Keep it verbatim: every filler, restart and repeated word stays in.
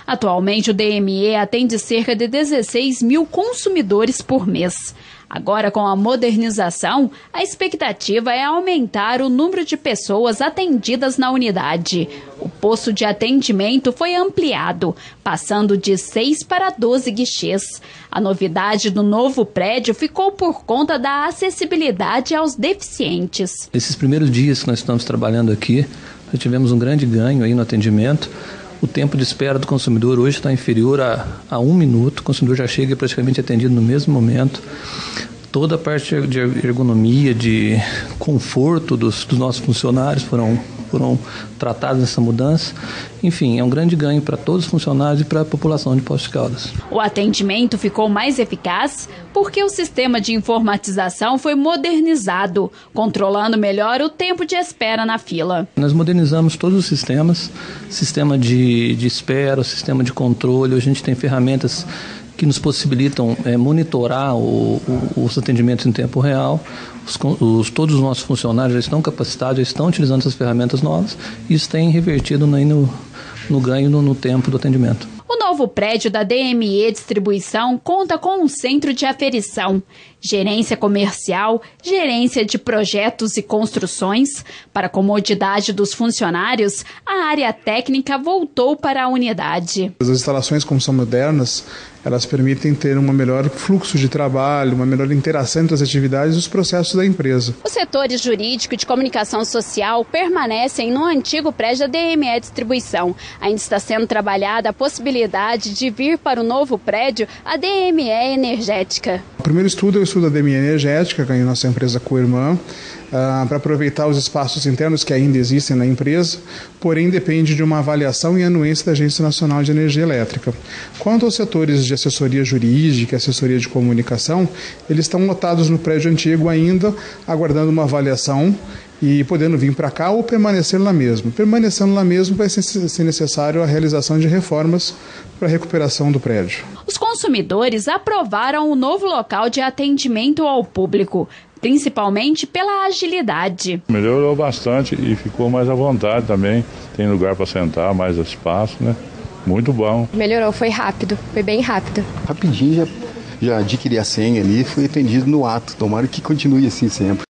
Atualmente, o D M E atende cerca de dezesseis mil consumidores por mês. Agora, com a modernização, a expectativa é aumentar o número de pessoas atendidas na unidade. O posto de atendimento foi ampliado, passando de seis para doze guichês. A novidade do novo prédio ficou por conta da acessibilidade aos deficientes. Nesses primeiros dias que nós estamos trabalhando aqui, nós tivemos um grande ganho aí no atendimento. O tempo de espera do consumidor hoje está inferior a, a um minuto. O consumidor já chega praticamente atendido no mesmo momento. Toda a parte de ergonomia, de conforto dos, dos nossos funcionários foram, foram tratados nessa mudança. Enfim, é um grande ganho para todos os funcionários e para a população de Poços de Caldas. O atendimento ficou mais eficaz porque o sistema de informatização foi modernizado, controlando melhor o tempo de espera na fila. Nós modernizamos todos os sistemas, sistema de, de espera, o sistema de controle. A gente tem ferramentas que nos possibilitam é, monitorar o, o, os atendimentos em tempo real. Os, os, todos os nossos funcionários já estão capacitados, já estão utilizando essas ferramentas novas e isso tem revertido no, no, no ganho no, no tempo do atendimento. O novo prédio da D M E Distribuição conta com um centro de aferição, gerência comercial, gerência de projetos e construções. Para a comodidade dos funcionários, a área técnica voltou para a unidade. As instalações, como são modernas, elas permitem ter um melhor fluxo de trabalho, uma melhor interação entre as atividades e os processos da empresa. Os setores jurídico e de comunicação social permanecem no antigo prédio da D M E Distribuição. Ainda está sendo trabalhada a possibilidade de vir para o novo prédio a D M E Energética. O primeiro estudo é o estudo da D M E Energética, que é a nossa empresa co-irmã, Uh, para aproveitar os espaços internos que ainda existem na empresa, porém depende de uma avaliação e anuência da Agência Nacional de Energia Elétrica. Quanto aos setores de assessoria jurídica e assessoria de comunicação, eles estão lotados no prédio antigo ainda, aguardando uma avaliação e podendo vir para cá ou permanecer lá mesmo. Permanecendo lá mesmo vai ser necessário a realização de reformas para a recuperação do prédio. Os consumidores aprovaram o novo local de atendimento ao público, principalmente pela agilidade. Melhorou bastante e ficou mais à vontade também. Tem lugar para sentar, mais espaço, né? Muito bom. Melhorou, foi rápido, foi bem rápido. Rapidinho já, já adquiri a senha ali e fui atendido no ato. Tomara que continue assim sempre.